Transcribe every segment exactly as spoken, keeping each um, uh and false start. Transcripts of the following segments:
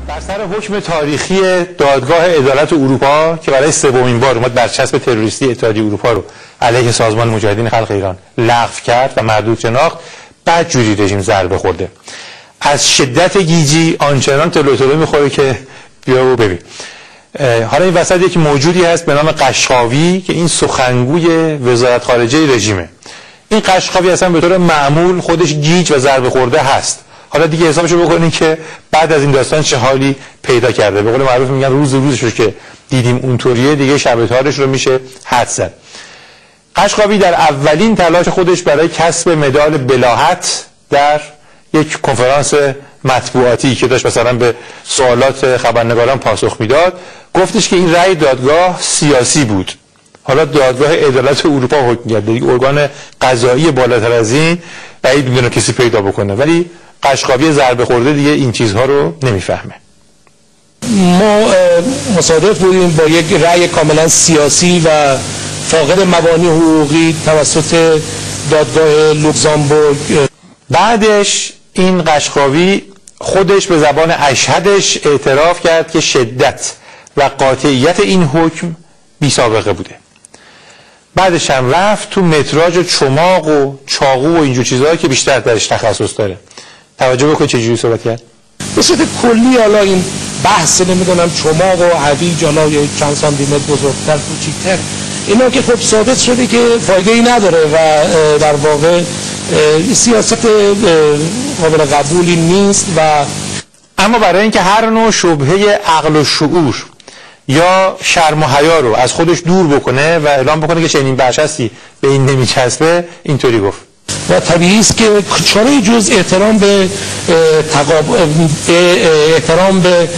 بر سر حکم تاریخی دادگاه عدالت اروپا که برای سومین بار اومد برچسب تروریستی اتحادیه اروپا رو علیه سازمان مجاهدین خلق ایران لغو کرد و مردود شناخت، بدجوری رژیم ضربه خورده. از شدت گیجی آنچنان تلو تلو میخوره که بیا و ببین. حالا این وسط یک موجودی هست به نام قشقاوی که این سخنگوی وزارت خارجه رژیمه. این قشقاوی اصلا به طور معمول خودش گیج و ضربه خورده هست. حالا دیگه حسابشو بکنین که بعد از این داستان چه حالی پیدا کرده. به قول معروف میگن روز روزش رو که دیدیم اونطوریه، دیگه شب تارش رو میشه حد زد. قشقاوی در اولین تلاش خودش برای کسب مدال بلاهت در یک کنفرانس مطبوعاتی که داشت مثلا به سوالات خبرنگاران پاسخ میداد، گفتش که این رأی دادگاه سیاسی بود. حالا دادگاه عدالت اروپا حکم کرده، یک ارگان قضایی بالاتر از این بعید میدونه کسی پیدا بکنه، ولی قشقاوی ضربه خورده دیگه این چیزها رو نمیفهمه. ما مصادف بودیم با یک رأی کاملا سیاسی و فاقد مبانی حقوقی توسط دادگاه لوکزامبورگ. بعدش این قشقاوی خودش به زبان اشهدش اعتراف کرد که شدت و قاطعیت این حکم بی سابقه بوده. بعدش هم رفت تو متراژ چماق و چاقو و اینجور چیزهایی که بیشتر درش تخصص داره. توجه بکنید چه جوری صحبت کرد. به صورت کلی حالا این بحث نمیدونم چماق و هویج حالا یا چند سانتی متر بزرگتر کوچیک‌تر، اینا که خب ثابت شده که فایده ای نداره و در واقع سیاست قابل قبولی نیست. و اما برای اینکه هر نوع شبهه عقل و شعور یا شرم و حیا رو از خودش دور بکنه و اعلام بکنه که چنین برچسبی به این نمیچسبه، اینطوری گفت. و طبیعی است که چاره جز احترام به تقاب... احترام به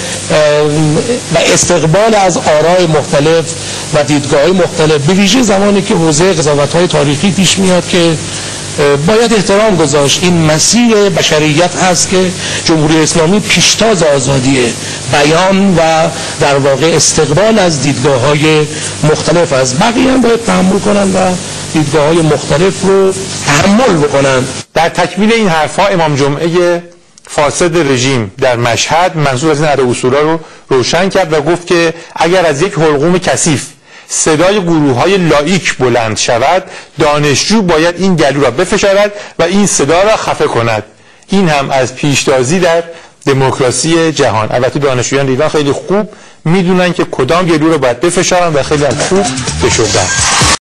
و استقبال از آراء مختلف و دیدگاه‌های مختلف، به ویژه زمانی که حوزه قضاوت‌های تاریخی پیش میاد که باید احترام گذاشت. این مسیر بشریت هست که جمهوری اسلامی پیشتاز آزادی بیان و در واقع استقبال از دیدگاه‌های مختلف است. بقیه هم باید تحمل کنن و دیدگاه‌های مختلف رو تحمل بکنن. در تکمیل این حرفا امام جمعه فاسد رژیم در مشهد منظور از این ادا اصولا رو روشن کرد و گفت که اگر از یک حلقوم کثیف صدای گروه‌های لاییک بلند شود، دانشجو باید این گلو را بفشارد و این صدا را خفه کند. این هم از پیشتازی در دموکراسی جهان. البته دانشجویان ایران خیلی خوب میدونن که کدام گلو را باید بفشارن و خیلی هم خوب فشردن.